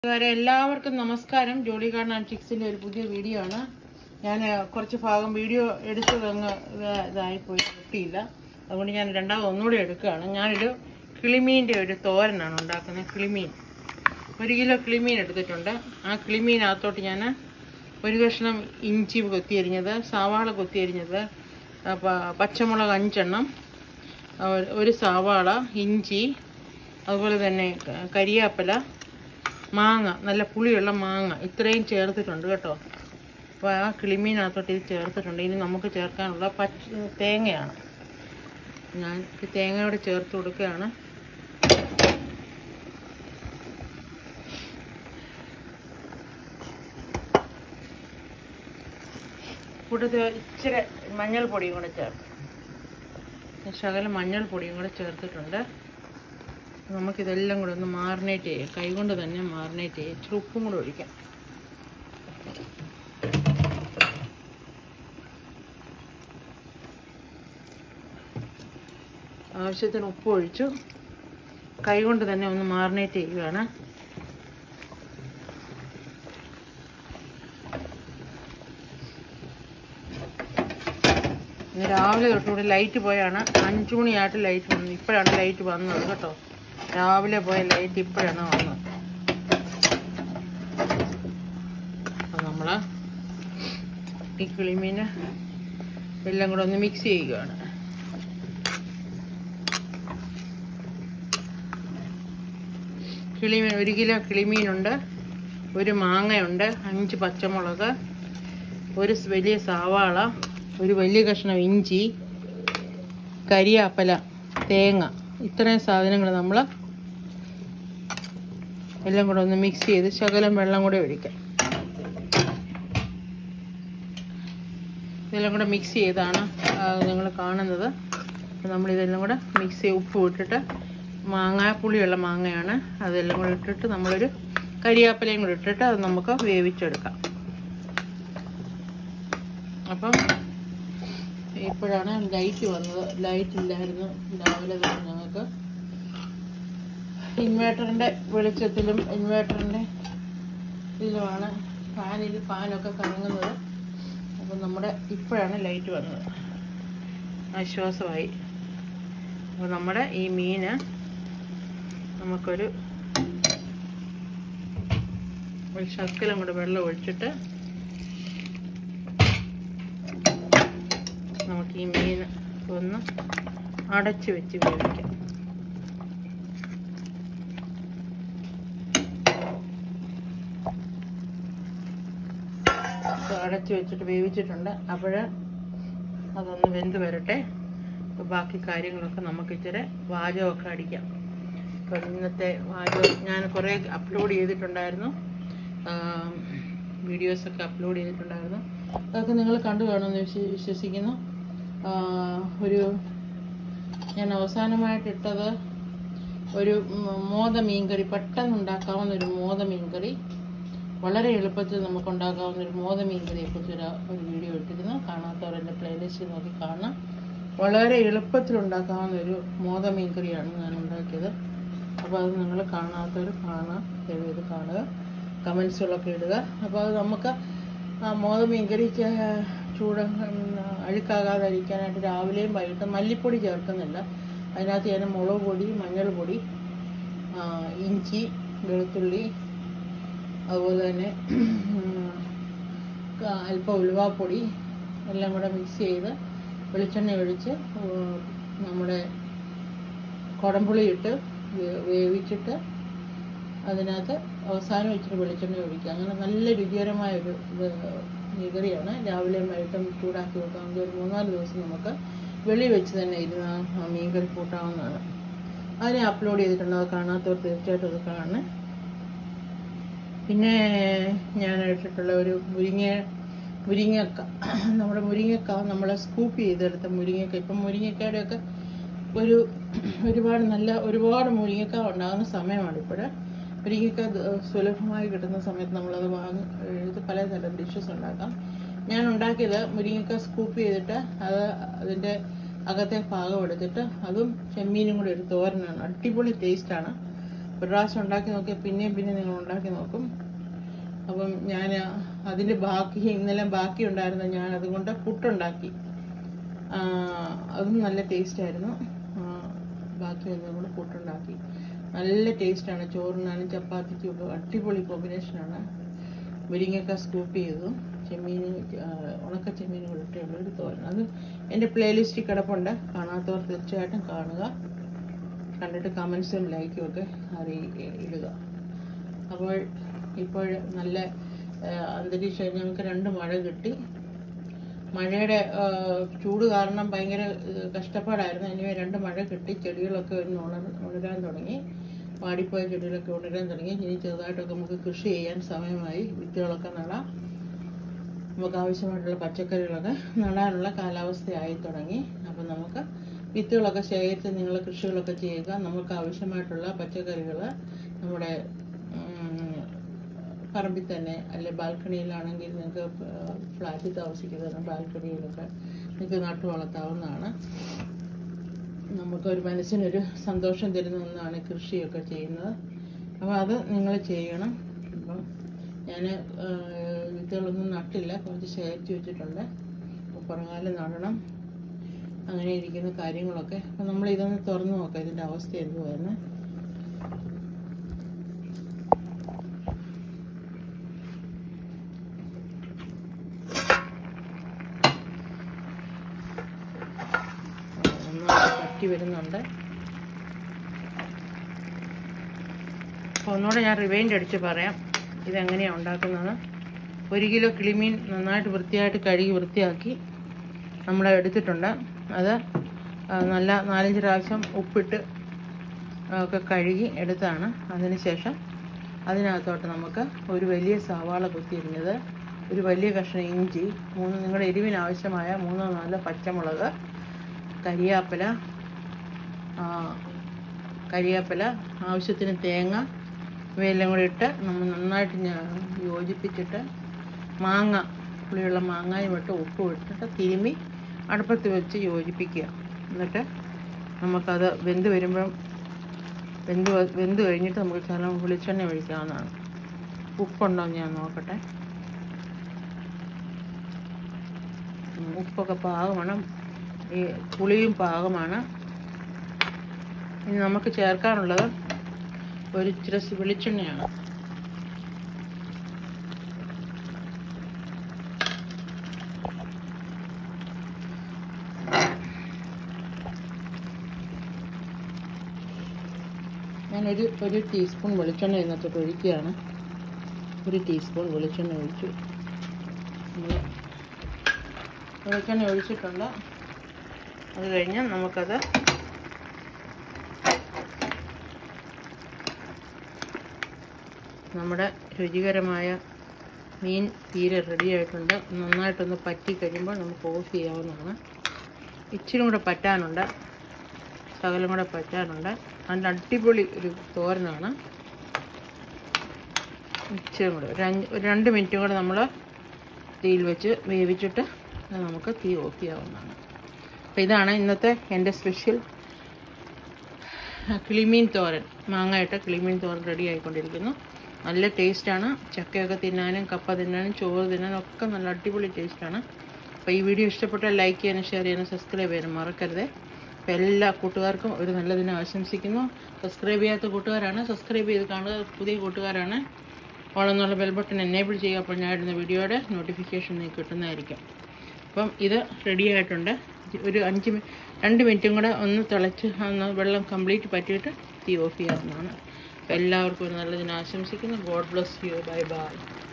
എല്ലാവർക്കും നമസ്കാരം. Jolly garden and ചിക്സിന്റെ ഒരു പുതിയ വീഡിയോ ആണ്. ഞാൻ കുറച്ച് ഭാഗം വീഡിയോ എടുത്തത് അങ്ങ് ഇതായിപ്പോയി, കിട്ടിയില്ല. അതുകൊണ്ട് ഞാൻ രണ്ടാമത് ഒന്നുകൂടി എടുക്കുകയാണ്. ഞാനൊരു കിളിമീൻ്റെ ഒരു തോരനാണ് ഉണ്ടാക്കുന്നത്. കിളിമീൻ 1 കിലോ കിളിമീൻ എടുത്തിട്ടുണ്ട്. ആ കിളിമീനകത്തോട്ട് ഞാൻ ഒരു കഷ്ണം ഇഞ്ചി കൊത്തിയരിഞ്ഞത്, സവാള കൊത്തിയരിഞ്ഞത്, പച്ചമുളക് 5 എണ്ണം, ഒരു സവാള, ഇഞ്ചി, അതുപോലെ തന്നെ കരിയാപ്പല, മാങ്ങ, നല്ല പുളിയുള്ള മാങ്ങ, ഇത്രയും ചേർത്തിട്ടുണ്ട് കേട്ടോ. അപ്പോൾ ആ കിളിമീനകത്തോട്ട് ഇത് ചേർത്തിട്ടുണ്ട്. ഇനി നമുക്ക് ചേർക്കാനുള്ള തേങ്ങയാണ്. ഞാൻ തേങ്ങയോടെ ചേർത്ത് കൊടുക്കുകയാണ്. കൂട്ടത്തിൽ ഇച്ചിരി മഞ്ഞൾപ്പൊടിയും കൂടെ ചേർത്ത്, ശകലം മഞ്ഞൾപ്പൊടിയും കൂടെ ചേർത്തിട്ടുണ്ട്. നമുക്കിതെല്ലാം കൂടെ ഒന്ന് മാറിനേറ്റ് ചെയ്യാം, കൈകൊണ്ട് തന്നെ മാറിനേറ്റ് ചെയ്യാം. ഇച്ചിരി ഉപ്പും കൂടെ ഒഴിക്കാം. ആവശ്യത്തിന് ഉപ്പ് ഒഴിച്ചു കൈകൊണ്ട് തന്നെ ഒന്ന് മാറിനേറ്റ് ചെയ്യുകയാണ്. ഇന്ന് രാവിലെ തൊട്ടുകൂടി ലൈറ്റ് പോയാണ്. 5 മണിയായിട്ട് ലൈറ്റ് വന്നു. ഇപ്പോഴാണ് ലൈറ്റ് വന്നത് കേട്ടോ. രാവിലെ പോയ ലൈറ്റ് ഇപ്പോഴാണ് വന്നത്. അപ്പം നമ്മൾ ഈ കിളിമീന് എല്ലാം കൂടെ ഒന്ന് മിക്സ് ചെയ്യുകയാണ്. കിളിമീൻ 1 കിലോ കിളിമീനുണ്ട്, ഒരു മാങ്ങയുണ്ട്, 5 പച്ചമുളക്, ഒരു വലിയ സവാള, ഒരു വലിയ കഷ്ണം ഇഞ്ചി, കരിയാപ്പല, തേങ്ങ, ഇത്രയും സാധനങ്ങൾ നമ്മൾ എല്ലാം കൂടെ ഒന്ന് മിക്സ് ചെയ്ത് ശകലം വെള്ളം കൂടെ ഒഴിക്കാം. ഇതെല്ലാം കൂടെ മിക്സ് ചെയ്താണ് നിങ്ങൾ കാണുന്നത്. നമ്മളിതെല്ലാം കൂടെ മിക്സ് ചെയ്ത് ഉപ്പ് ഇട്ടിട്ട്, പുളിയുള്ള മാങ്ങയാണ്, അതെല്ലാം കൂടെ ഇട്ടിട്ട് നമ്മളൊരു കരിയാപ്പലയും കൂടെ ഇട്ടിട്ട് അത് നമുക്ക് വേവിച്ചെടുക്കാം. അപ്പം ഇപ്പോഴാണ് ലൈറ്റ് വന്നത്. ലൈറ്റ് ഇല്ലായിരുന്നു രാവിലെ തന്നെ. ഞങ്ങൾക്ക് ഇൻവേർട്ടറിൻ്റെ വെളിച്ചത്തിലും ഇൻവേർട്ടറിൻ്റെ ഇതിലുമാണ് ഫാനൊക്കെ കറങ്ങുന്നത്. അപ്പം ഇപ്പോഴാണ് ലൈറ്റ് വന്നത്, ആശ്വാസമായി. അപ്പോൾ നമ്മുടെ ഈ മീന് നമുക്കൊരു ശകലം കൂടെ വെള്ളം ഒഴിച്ചിട്ട് നമുക്ക് ഈ മീൻ ഒന്ന് അടച്ച് വെച്ച് വേവിക്കാം. അടച്ച് വെച്ചിട്ട് വേവിച്ചിട്ടുണ്ട്. അപ്പോൾ അതൊന്ന് വെന്ത് വരട്ടെ. അപ്പോൾ ബാക്കി കാര്യങ്ങളൊക്കെ നമുക്ക് ഇച്ചിരി വാചകമൊക്കെ അടിക്കാം. അപ്പോൾ ഇന്നത്തെ വാചകം ഞാൻ കുറേ അപ്ലോഡ് ചെയ്തിട്ടുണ്ടായിരുന്നു, വീഡിയോസൊക്കെ അപ്ലോഡ് ചെയ്തിട്ടുണ്ടായിരുന്നു. അതൊക്കെ നിങ്ങൾ കണ്ടു കാണുമെന്ന് വിശ്വസിക്കുന്നു. ഞാൻ അവസാനമായിട്ടിട്ടത് ഒരു മോദ മീൻകറി, പെട്ടെന്ന് ഉണ്ടാക്കാവുന്ന ഒരു മോദ മീൻകറി, വളരെ എളുപ്പത്തിൽ നമുക്ക് ഉണ്ടാക്കാവുന്ന ഒരു മോദ മീൻകറിയെ കുറിച്ചൊരു വീഡിയോ ഇട്ടിരുന്നു. കാണാത്തവർ എൻ്റെ പ്ലേലിസ്റ്റ് നോക്കി കാണാം. വളരെ എളുപ്പത്തിൽ ഉണ്ടാക്കാവുന്ന ഒരു മോദ മീൻകറിയാണ് ഞാൻ ഉണ്ടാക്കിയത്. അപ്പോൾ അത് നിങ്ങൾ കാണാത്തവർ ദയവേത് കാണുക, കമൻസുകളൊക്കെ ഇടുക. അപ്പോൾ അത് നമുക്ക് മോദ മീൻകറിക്ക് അഴുക്കാകാതിരിക്കാനായിട്ട് രാവിലെയും വൈകിട്ടും മല്ലിപ്പൊടി ചേർക്കുന്നില്ല. അതിനകത്ത് ഞാൻ മുളക് പൊടി, മഞ്ഞൾപ്പൊടി, ഇഞ്ചി, വെളുത്തുള്ളി, അതുപോലെ തന്നെ അല്പം ഉലുവാപ്പൊടി എല്ലാം കൂടെ മിക്സ് ചെയ്ത് വെളിച്ചെണ്ണ ഒഴിച്ച് നമ്മുടെ കുടംപുളി ഇട്ട് വേവിച്ചിട്ട് അതിനകത്ത് അവസാനം ഇച്ചിരി വെളിച്ചെണ്ണ ഒഴിക്കുക. അങ്ങനെ നല്ല രുചികരമായൊരു മീൻകറിയാണ്. രാവിലെയും വൈകിട്ടും ചൂടാക്കി വെക്കാവുന്ന ഒരു 3-4 ദിവസം നമുക്ക് വെളി വെച്ച് തന്നെ ഇരുന്ന് മീൻകറി കൂട്ടാവുന്നതാണ്. അതിനെ അപ്ലോഡ് ചെയ്തിട്ടുണ്ട്. അത് കാണാത്തവർ തീർച്ചയായിട്ടും അത് കാണണേ. പിന്നെ ഞാൻ ഇട്ടിട്ടുള്ള ഒരു മുരിങ്ങക്ക, നമ്മുടെ മുരിങ്ങക്ക നമ്മൾ സ്കൂപ്പ് ചെയ്തെടുത്ത മുരിങ്ങക്ക. ഇപ്പം മുരിങ്ങക്കയുടെയൊക്കെ ഒരുപാട് മുരിങ്ങക്ക ഉണ്ടാകുന്ന സമയമാണ് ഇപ്പോൾ. മുരിങ്ങക്ക സുലഭമായി കിട്ടുന്ന സമയത്ത് നമ്മളത് ഇത് പലതരം ഡിഷസ് ഉണ്ടാക്കാം. ഞാൻ ഉണ്ടാക്കിയത് മുരിങ്ങക്ക സ്കൂപ്പ് ചെയ്തിട്ട് അതിൻ്റെ അകത്തെ ഭാഗം എടുത്തിട്ട് അതും ചെമ്മീനും കൂടി ഒരു തോരനാണ്. അടിപൊളി ടേസ്റ്റാണ്. ഒരു പ്രാവശ്യം ഉണ്ടാക്കി നോക്കിയാൽ പിന്നെയും നിങ്ങൾ ഉണ്ടാക്കി നോക്കും. അപ്പം ഞാൻ അതിൻ്റെ ഇന്നലെ ബാക്കി ഉണ്ടായിരുന്നു, ഞാൻ അതുകൊണ്ട് പുട്ടുണ്ടാക്കി. അതും നല്ല ടേസ്റ്റായിരുന്നു. ബാക്കി വന്നതും കൂടെ പുട്ടുണ്ടാക്കി. നല്ല ടേസ്റ്റാണ്, ചോറിനാനും ചപ്പാത്തിക്കും ഒക്കെ അടിപൊളി കോമ്പിനേഷനാണ്. മുരിങ്ങക്ക സ്കൂപ്പ് ചെയ്തതും ഉണക്ക ചെമ്മീൻ ഇട്ടുള്ള ഒരു തോരൻ. അത് എൻ്റെ പ്ലേലിസ്റ്റിൽ കിടപ്പുണ്ട്, കാണാത്തവർ തീർച്ചയായിട്ടും കാണുക. കണ്ടിട്ട് കമൻസും ലൈക്കും ഒക്കെ ഇടുക. അപ്പോൾ ഇപ്പോൾ നല്ല അന്തരീക്ഷം. ഞങ്ങൾക്ക് 2 മഴ കിട്ടി. മഴയുടെ ചൂട് കാരണം ഭയങ്കര കഷ്ടപ്പാടായിരുന്നു. ഇനി 2 മഴ കിട്ടി. ചെടികളൊക്കെ ഉണരാൻ തുടങ്ങി. വാടിപ്പോയ ചെടികളൊക്കെ ഉണരാൻ തുടങ്ങി. ഇനി ചെറുതായിട്ടൊക്കെ നമുക്ക് കൃഷി ചെയ്യാൻ സമയമായി. വിത്തുകളൊക്കെ നടാം. നമുക്ക് ആവശ്യമായിട്ടുള്ള പച്ചക്കറികളൊക്കെ നടാനുള്ള കാലാവസ്ഥയായി തുടങ്ങി. അപ്പം നമുക്ക് വിത്തുകളൊക്കെ ശേഖരിച്ച് നിങ്ങൾ കൃഷികളൊക്കെ ചെയ്യുക. നമുക്ക് ആവശ്യമായിട്ടുള്ള പച്ചക്കറികൾ നമ്മുടെ പറമ്പിൽ തന്നെ, അല്ലെ ബാൽക്കണിയിലാണെങ്കിൽ നിങ്ങൾക്ക് ഫ്ലാറ്റിൽ താമസിക്കുന്നതിന് ബാൽക്കണിയിലൊക്കെ നിങ്ങൾക്ക് നട്ടു വളർത്താവുന്നതാണ്. നമുക്കൊരു മനസ്സിനൊരു സന്തോഷം തരുന്ന ഒന്നാണ് കൃഷിയൊക്കെ ചെയ്യുന്നത്. അപ്പോൾ അത് നിങ്ങൾ ചെയ്യണം. അപ്പം ഞാൻ വിത്തുകളൊന്നും നട്ടില്ല, കുറച്ച് ശേഖരിച്ച് വെച്ചിട്ടുണ്ട്. പുറകാലം നടണം. അങ്ങനെ ഇരിക്കുന്ന കാര്യങ്ങളൊക്കെ. അപ്പം നമ്മൾ ഇതൊന്ന് തുറന്നു നോക്കാം, ഇതിൻ്റെ അവസ്ഥ എന്തുവായിരുന്നു. പറ്റി വരുന്നുണ്ട്. അപ്പോൾ ഒന്നുകൂടെ ഞാൻ റിവൈൻഡ് അടിച്ച് പറയാം ഇതെങ്ങനെയാണ് ഉണ്ടാക്കുന്നത്. 1 കിലോ കിളിമീൻ നന്നായിട്ട് വൃത്തിയായിട്ട് കഴുകി വൃത്തിയാക്കി നമ്മൾ എടുത്തിട്ടുണ്ട്. അത് നല്ല 4-5 പ്രാവശ്യം ഉപ്പിട്ട് ഒക്കെ കഴുകി എടുത്താണ്. അതിനുശേഷം അതിനകത്തോട്ട് നമുക്ക് ഒരു വലിയ സവാള കുത്തിയിരുന്നത്, ഒരു വലിയ കഷ്ണം ഇഞ്ചി, നിങ്ങളുടെ എരിവിന് ആവശ്യമായ 3-4 പച്ചമുളക്, കരിയാപ്പില, ആവശ്യത്തിന് തേങ്ങ, ഇവയെല്ലാം കൂടി ഇട്ട് നമ്മൾ നന്നായിട്ട് യോജിപ്പിച്ചിട്ട് പുളിയുള്ള മാങ്ങായും ഇട്ട് ഉപ്പും ഇട്ടിട്ട് തിരുമ്മി അടുപ്പത്ത് വെച്ച് യോജിപ്പിക്കുക. എന്നിട്ട് നമുക്കത് വെന്ത് കഴിഞ്ഞിട്ട് നമുക്ക് ശകലം വെളിച്ചെണ്ണ ഒഴിക്കാവുന്നതാണ്. ഉപ്പുണ്ടോ എന്ന് ഞാൻ നോക്കട്ടെ. ഉപ്പൊക്കെ പാകമാണ്, ഈ പുളിയും പാകമാണ്. ഇനി നമുക്ക് ചേർക്കാനുള്ളത് ഒരു ഇച്ചിരി വെളിച്ചെണ്ണയാണ്. ഞാനൊരു ടീസ്പൂൺ വെളിച്ചെണ്ണ ഇതിനകത്തോട്ട് ഒഴിക്കുകയാണ്. 1 ടീസ്പൂൺ വെളിച്ചെണ്ണ ഒഴിച്ചു. വെളിച്ചെണ്ണ ഒഴിച്ചിട്ടുണ്ട്. അത് കഴിഞ്ഞ് നമുക്കത് നമ്മുടെ രുചികരമായ മീൻ തീരെ റെഡി ആയിട്ടുണ്ട്. നന്നായിട്ടൊന്ന് പറ്റി കഴിയുമ്പോൾ നമുക്ക് ഓഫ് ചെയ്യാവുന്നതാണ്. ഇച്ചിരി കൂടെ പറ്റാനുണ്ട്, ശകലം കൂടെ പറ്റാനുണ്ട്. അതിൻ്റെ അടിപൊളി ഒരു തോരനാണ്. ഇച്ചിരി കൂടെ ഒരു 2 മിനിറ്റും കൂടെ നമ്മൾ തീയിൽ വെച്ച് വേവിച്ചിട്ട് നമുക്ക് തീ ഓഫ് ചെയ്യാവുന്നതാണ്. അപ്പോൾ ഇതാണ് ഇന്നത്തെ എൻ്റെ സ്പെഷ്യൽ കിളിമീൻ തോരൻ. മാങ്ങയിട്ട് കിളിമീൻ തോരൻ റെഡി ആയിക്കൊണ്ടിരിക്കുന്നു. നല്ല ടേസ്റ്റാണ്. ചക്കയൊക്കെ തിന്നാനും കപ്പ തിന്നാനും ചോറ് തിന്നാനും ഒക്കെ നല്ല അടിപൊളി ടേസ്റ്റാണ്. അപ്പോൾ ഈ വീഡിയോ ഇഷ്ടപ്പെട്ടാൽ ലൈക്ക് ചെയ്യാനും ഷെയർ ചെയ്യാനും സബ്സ്ക്രൈബ് ചെയ്യാനും മറക്കരുത്. അപ്പോൾ എല്ലാ കൂട്ടുകാർക്കും ഒരു നല്ല ദിനം ആശംസിക്കുന്നു. സബ്സ്ക്രൈബ് ചെയ്യാത്ത കൂട്ടുകാരാണ് സബ്സ്ക്രൈബ് ചെയ്ത് കാണുക, പുതിയ കൂട്ടുകാരാണ് ഓളെന്നുള്ള ബെൽ ബട്ടൺ എനേബിൾ ചെയ്യുക. അപ്പോൾ ഞാൻ ഇടുന്ന വീഡിയോയുടെ നോട്ടിഫിക്കേഷൻ നിങ്ങൾക്ക് കിട്ടുന്നതായിരിക്കും. അപ്പം ഇത് റെഡി ആയിട്ടുണ്ട്. ഒരു 2 മിനിറ്റും കൂടെ ഒന്ന് തിളച്ച് വെള്ളം കംപ്ലീറ്റ് പറ്റിയിട്ട് തീ ഓഫ് ചെയ്യാവുന്നതാണ്. എല്ലാവർക്കും ഒരു നല്ല ദിനം ആശംസിക്കുന്നു. God bless you. Bye by.